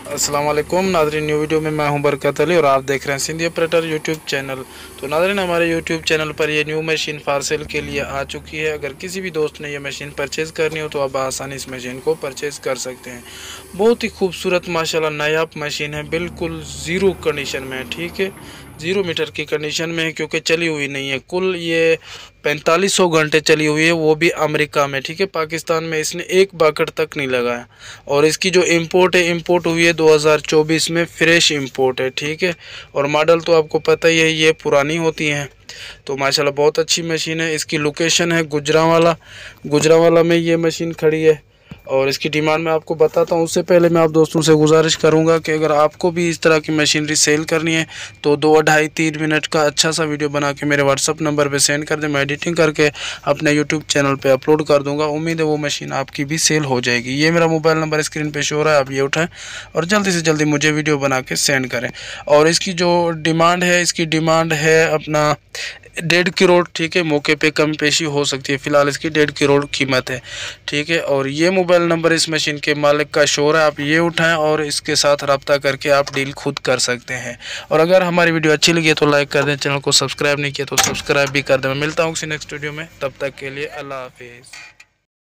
अस्सलाम वालेकुम नाज़रीन, न्यू वीडियो में मैं हूं बरकत अली और आप देख रहे हैं सिंधी ऑपरेटर यूट्यूब चैनल। तो नाज़रीन, हमारे यूट्यूब चैनल पर ये न्यू मशीन फॉर सेल के लिए आ चुकी है। अगर किसी भी दोस्त ने ये मशीन परचेज़ करनी हो तो आप आसानी इस मशीन को परचेज़ कर सकते हैं। बहुत ही खूबसूरत माशाल्लाह नायाब मशीन है, बिल्कुल ज़ीरो कंडीशन में है। ठीक है, 0 मीटर की कंडीशन में है क्योंकि चली हुई नहीं है। कुल ये 4500 घंटे चली हुई है, वो भी अमेरिका में। ठीक है, पाकिस्तान में इसने एक बाकट तक नहीं लगाया। और इसकी जो इंपोर्ट है, इंपोर्ट हुई है 2024 में, फ्रेश इंपोर्ट है। ठीक है, और मॉडल तो आपको पता ही है, ये पुरानी होती हैं। तो माशाल्लाह बहुत अच्छी मशीन है। इसकी लोकेशन है गुजरांवाला में ये मशीन खड़ी है। और इसकी डिमांड मैं आपको बताता हूँ, उससे पहले मैं आप दोस्तों से गुजारिश करूँगा कि अगर आपको भी इस तरह की मशीनरी सेल करनी है तो 2 ढाई 3 मिनट का अच्छा सा वीडियो बना के मेरे व्हाट्सअप नंबर पे सेंड कर दें। मैं एडिटिंग करके अपने यूट्यूब चैनल पे अपलोड कर दूँगा। उम्मीद है वो मशीन आपकी भी सेल हो जाएगी। ये मेरा मोबाइल नंबर स्क्रीन पर शो हो रहा है, आप ये उठाएँ और जल्दी से जल्दी मुझे वीडियो बना के सेंड करें। और इसकी जो डिमांड है, इसकी डिमांड है अपना 1.5 करोड़। ठीक है, मौके पे कम पेशी हो सकती है। फ़िलहाल इसकी 1.5 करोड़ कीमत है। ठीक है, और ये मोबाइल नंबर इस मशीन के मालिक का शो है, आप ये उठाएं और इसके साथ रब्ता करके आप डील खुद कर सकते हैं। और अगर हमारी वीडियो अच्छी लगी तो लाइक कर दें, चैनल को सब्सक्राइब नहीं किया तो सब्सक्राइब भी कर दें। मैं मिलता हूँ किसी नेक्स्ट वीडियो में, तब तक के लिए अल्लाह हाफिज़।